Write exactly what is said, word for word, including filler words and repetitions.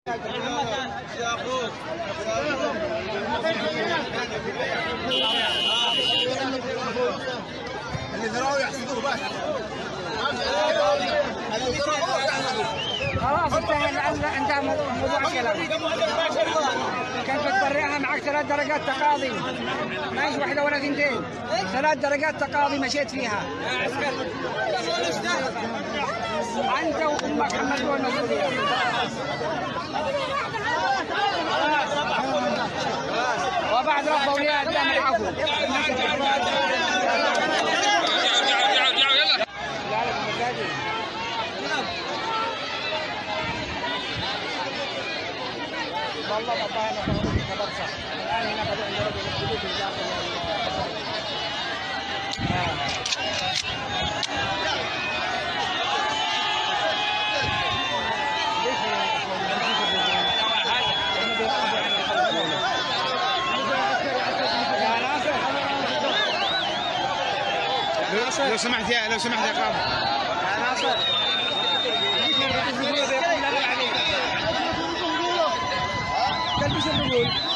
خلاص انتهى انتهى موضوع الكلام. كنت تبرئها معك ثلاث درجات تقاضي، ماشي واحدة ولا ثنتين، ثلاث درجات تقاضي مشيت فيها. أنت وأمك حملتوا المسؤولية. وبعد رب أولياء الدم العفو. والله ما طاهر خبر صح. الآن هنا بدأ يضرب الحدود الداخل. لو سمحت يا لو سمحت يا قاضي يا ناصر تلبس الرجول